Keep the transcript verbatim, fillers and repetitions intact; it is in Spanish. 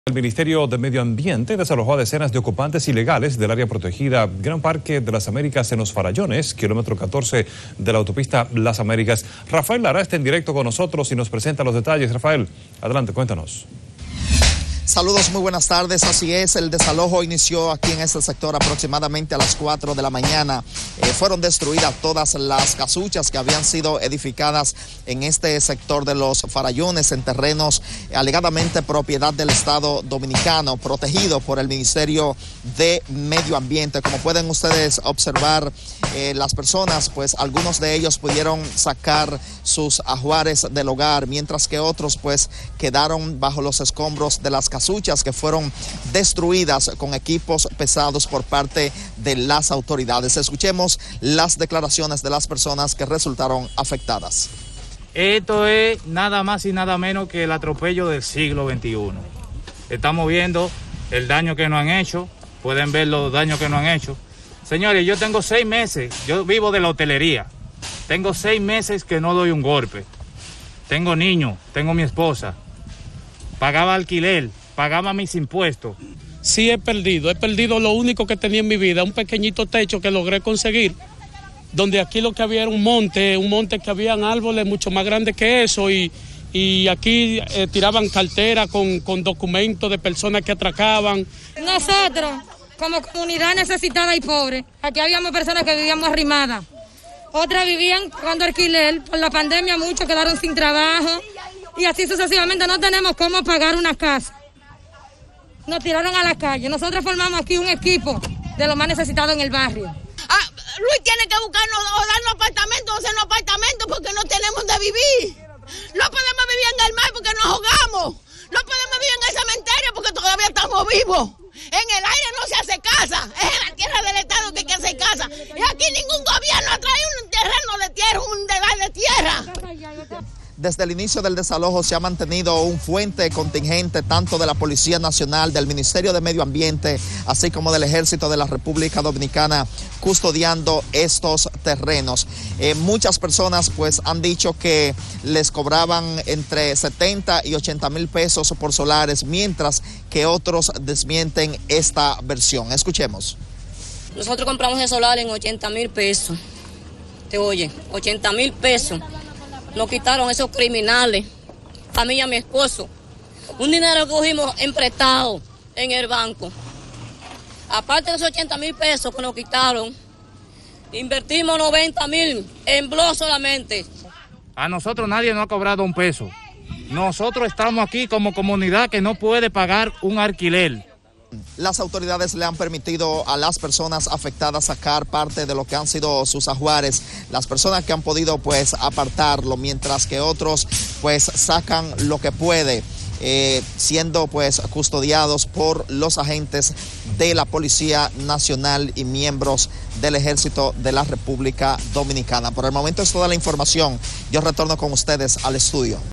El Ministerio de Medio Ambiente desalojó a decenas de ocupantes ilegales del área protegida Gran Parque de las Américas en Los Farallones, kilómetro catorce de la autopista Las Américas. Rafael Lara está en directo con nosotros y nos presenta los detalles. Rafael, adelante, cuéntanos. Saludos, muy buenas tardes. Así es, el desalojo inició aquí en este sector aproximadamente a las cuatro de la mañana. Eh, fueron destruidas todas las casuchas que habían sido edificadas en este sector de Los Farallones, en terrenos eh, alegadamente propiedad del Estado Dominicano, protegido por el Ministerio de Medio Ambiente. Como pueden ustedes observar, eh, las personas, pues algunos de ellos pudieron sacar sus ajuares del hogar, mientras que otros pues quedaron bajo los escombros de las casuchas que fueron destruidas con equipos pesados por parte de las autoridades. Escuchemos las declaraciones de las personas que resultaron afectadas. Esto es nada más y nada menos que el atropello del siglo veintiuno. Estamos viendo el daño que nos han hecho, pueden ver los daños que nos han hecho. Señores, yo tengo seis meses, yo vivo de la hotelería, tengo seis meses que no doy un golpe. Tengo niños, tengo mi esposa, pagaba alquiler, pagaba mis impuestos. Sí, he perdido, he perdido lo único que tenía en mi vida, un pequeñito techo que logré conseguir, donde aquí lo que había era un monte, un monte que habían árboles mucho más grandes que eso, y, y aquí eh, tiraban carteras con, con documentos de personas que atracaban. Nosotros, como comunidad necesitada y pobre, aquí habíamos personas que vivíamos arrimadas, otras vivían pagando alquiler, por la pandemia muchos quedaron sin trabajo, y así sucesivamente no tenemos cómo pagar una casa. Nos tiraron a la calle. Nosotros formamos aquí un equipo de los más necesitados en el barrio. Ah, Luis tiene que buscarnos o darnos apartamentos o hacernos apartamentos porque no tenemos de vivir. No podemos vivir en el mar porque nos ahogamos. No podemos vivir en el cementerio porque todavía estamos vivos. En el aire no se hace casa. Es en la tierra del Estado que hay que hacer casa. Y aquí ningún gobierno ha traído un terreno de tierra, un dedal de tierra. Desde el inicio del desalojo se ha mantenido un fuerte contingente tanto de la Policía Nacional, del Ministerio de Medio Ambiente, así como del Ejército de la República Dominicana custodiando estos terrenos. Eh, muchas personas pues han dicho que les cobraban entre setenta y ochenta mil pesos por solares, mientras que otros desmienten esta versión. Escuchemos. Nosotros compramos el solar en ochenta mil pesos. Te oye, ochenta mil pesos. Nos quitaron esos criminales, a mí y a mi esposo. Un dinero que cogimos emprestado en el banco. Aparte de esos ochenta mil pesos que nos quitaron, invertimos noventa mil en blog solamente. A nosotros nadie nos ha cobrado un peso. Nosotros estamos aquí como comunidad que no puede pagar un alquiler. Las autoridades le han permitido a las personas afectadas sacar parte de lo que han sido sus ajuares, las personas que han podido pues apartarlo, mientras que otros pues sacan lo que puede, eh, siendo pues custodiados por los agentes de la Policía Nacional y miembros del Ejército de la República Dominicana. Por el momento es toda la información. Yo retorno con ustedes al estudio.